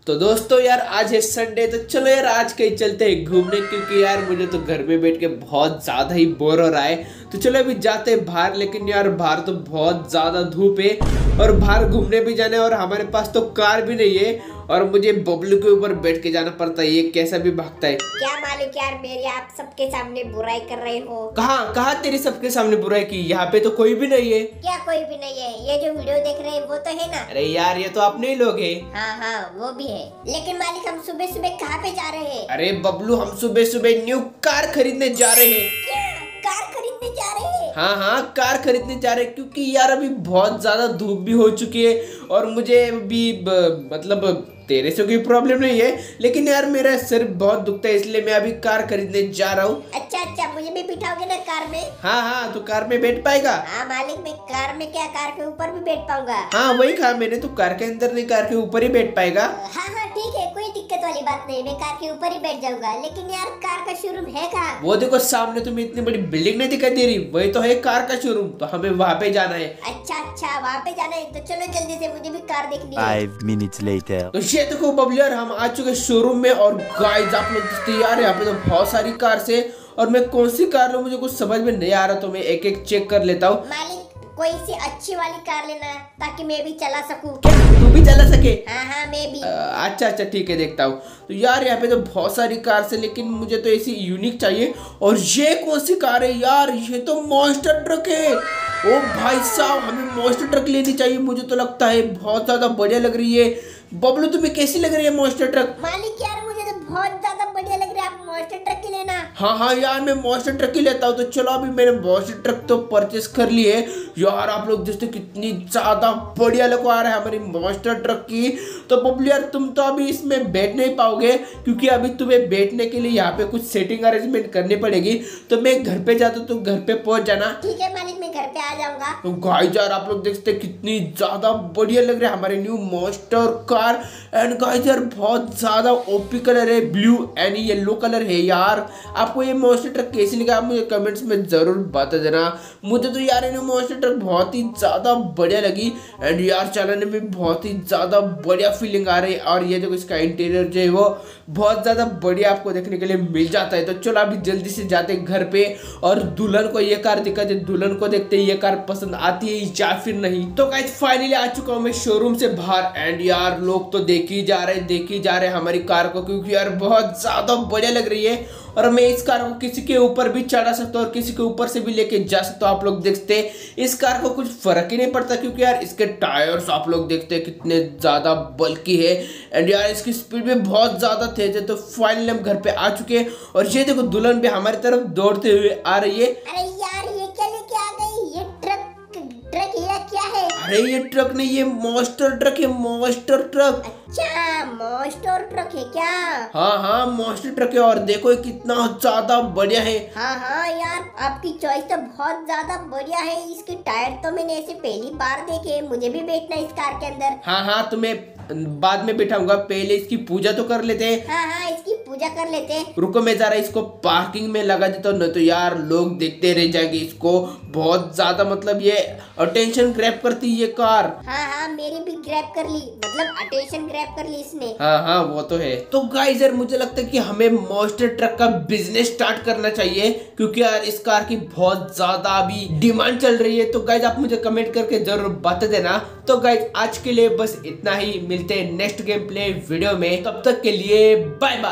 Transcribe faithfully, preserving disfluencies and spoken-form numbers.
तो दोस्तों यार आज है संडे, तो चलो यार आज कहीं चलते हैं घूमने, क्योंकि यार मुझे तो घर में बैठ के बहुत ज्यादा ही बोर हो रहा है। तो चलो अभी जाते हैं बाहर, लेकिन यार बाहर तो बहुत ज्यादा धूप है और बाहर घूमने भी जाना है और हमारे पास तो कार भी नहीं है और मुझे बबलू के ऊपर बैठ के जाना पड़ता है। ये कैसा भी भागता है। क्या मालिक यार मेरी आप सबके सामने बुराई कर रहे हो। कहाँ कहाँ तेरे सबके सामने बुराई की? यहाँ पे तो कोई भी नहीं है। क्या कोई भी नहीं है? ये जो वीडियो देख रहे हैं वो तो है ना। अरे यार ये तो अपने ही लोग हैं। हाँ हाँ वो भी है, लेकिन मालिक हम सुबह सुबह कहाँ पे जा रहे हैं? अरे बबलू हम सुबह सुबह न्यू कार खरीदने जा रहे हैं। क्या कार खरीदने जा रहे हैं? हाँ हाँ कार खरीदने जा रहे हैं, क्योंकि यार अभी बहुत ज्यादा धूप भी हो चुकी है और मुझे भी ब, मतलब तेरे से कोई प्रॉब्लम नहीं है, लेकिन यार मेरा सिर बहुत दुखता है, इसलिए मैं अभी कार खरीदने जा रहा हूँ। अच्छा अच्छा, मुझे भी बिठाओगे ना कार में? हाँ हाँ तो कार में बैठ पाएगा? हाँ मालिक, मैं कार में क्या कार के ऊपर भी बैठ पाऊंगा। हाँ वही कहा मैंने, तो कार के अंदर नहीं कार के ऊपर ही बैठ पाएगा। हाँ हाँ ठीक है, कोई दिक्कत वाली बात नहीं, मैं कार के ऊपर ही बैठ जाऊंगा। लेकिन यार कार का शोरूम है कहाँ? वो देखो सामने तुम्हें इतनी बड़ी बिल्डिंग नहीं दिखाई दे रही, वही तो है कार का शोरूम, तो हमें वहाँ पे जाना है। अच्छा अच्छा वहाँ पे जाना है, तो चलो जल्दी से, मुझे भी कार देखनी है। Five minutes later. तो ये देखो बबलू यार हम आ चुके शोरूम में और गाइस आप लोग देखते यार यहाँ पे तो बहुत सारी कार से, और मैं कौन सी कार लूं मुझे कुछ समझ में नहीं आ रहा, तो मैं एक एक चेक कर लेता हूँ। मालिक कोई सी अच्छी वाली कार लेना ताकि मैं भी चला सकूं। तू भी चला सके? हाँ हाँ मैं भी। अ, अच्छा अच्छा ठीक है देखता हूँ। तो यार यहाँ पे तो बहुत सारी कार से, लेकिन मुझे तो ऐसी यूनिक चाहिए। और ये कौन सी कार है यार? ये तो मॉन्स्टर ट्रक है। ओ भाई साहब हमें मॉन्स्टर ट्रक लेनी चाहिए, मुझे तो लगता है बहुत ज्यादा बढ़िया लग रही है। बबलू तुम्हें कैसी लग रही है मॉन्स्टर ट्रक? मालिक यार मुझे तो बहुत ज्यादा बढ़िया लग रहा है, आप मॉन्स्टर ट्रक की लेना। हाँ हाँ यार मैं मॉन्स्टर ट्रक ही लेता हूँ। तो चलो अभी मैंने मॉन्स्टर ट्रक तो परचेस कर ली है। यार आप लोग देखते कितनी ज्यादा बढ़िया लुक आ रहा है हमारी मॉन्स्टर ट्रक की। तो बबलू यार तुम तो अभी इसमें बैठ नहीं पाओगे, क्योंकि अभी तुम्हें बैठने के लिए यहाँ पे कुछ सेटिंग अरेंजमेंट करनी पड़ेगी। तो मैं घर पे जाता हूँ, तो घर पे पहुंच जाना। ठीक है मालिक, मैं घर पे आ जाऊंगा। तो गाइस यार आप लोग देखते कितनी ज्यादा बढ़िया लग रहा है हमारे new monster car. And guys यार बहुत ज्यादा ओपी कलर है, ब्लू एंड येलो कलर है। यार आपको ये मॉन्स्टर ट्रक कैसी लगा आप मुझे कमेंट्स में जरूर बता देना। मुझे तो यार ये मॉन्स्टर ट्रक बहुत ही ज्यादा बढ़िया लगी एंड यार चलाने में बहुत ही ज्यादा बढ़िया फीलिंग आ रही है। और ये जो इसका इंटीरियर जो है वो बहुत ज्यादा बढ़िया आपको देखने के लिए मिल जाता है। तो चलो अभी जल्दी से जाते घर पे और दुल्हन को ये कार दिखाते, दुल्हन को देखते ये कार पसंद आती है या फिर नहीं। तो गाइस फाइनली आ चुका हूँ मैं शोरूम से बाहर एंड यार लोग तो देख ही जा रहे देख ही जा रहे हमारी कार को, क्योंकि यार बहुत ज्यादा बढ़िया लग रही है। और मैं इस कार को किसी के ऊपर भी चढ़ा सकता हूँ और किसी के ऊपर से भी लेके जा सकता हूँ। आप लोग देखते इस कार को कुछ फर्क ही नहीं पड़ता, क्योंकि यार इसके टायर्स आप लोग देखते हैं कितने ज्यादा बल्कि है एंड यार इसकी स्पीड भी बहुत ज्यादा तेज है। तो फाइनली हम घर पे आ चुके हैं और ये देखो दुल्हन भी हमारी तरफ दौड़ते हुए आ रही है। अरे यार ये क्या लेके आ गई? ये ट्रक ट्रक ये क्या है? अरे ये ट्रक नहीं, ये मॉन्स्टर ट्रक है, मॉन्स्टर ट्रक। अच्छा मॉन्स्टर ट्रक है क्या? हाँ हाँ मॉन्स्टर ट्रक है और देखो ये कितना ज्यादा बढ़िया है। हाँ हाँ यार आपकी चॉइस तो बहुत ज्यादा बढ़िया है। इसके टायर तो मैंने ऐसे पहली बार देखे, मुझे भी बैठना है इस कार के अंदर। हाँ हाँ तुम्हें बाद में बिठाऊंगा, पहले इसकी पूजा तो कर लेते हैं। हाँ हाँ इसकी पूजा कर लेते हैं। रुको मैं जरा इसको पार्किंग में लगा देता हूँ, नहीं तो यार लोग देखते रह जाएंगे इसको। बहुत ज्यादा मतलब ये अटेंशन ग्रैब करती है ये कार। हाँ हाँ मेरी भी ग्रैब कर ली, मतलब अटेंशन ग्रैब कर ली इसने। हाँ हाँ वो तो है। तो गाइस यार मुझे लगता है कि हमें मॉन्स्टर ट्रक का बिजनेस स्टार्ट करना चाहिए, क्योंकि यार इस कार की बहुत ज्यादा अभी डिमांड चल रही है। तो गाइस आप मुझे कमेंट करके जरूर बता देना। तो गाइस आज के लिए बस इतना ही, मिलते हैं नेक्स्ट गेम प्ले वीडियो में, तब तक के लिए बाय बाय।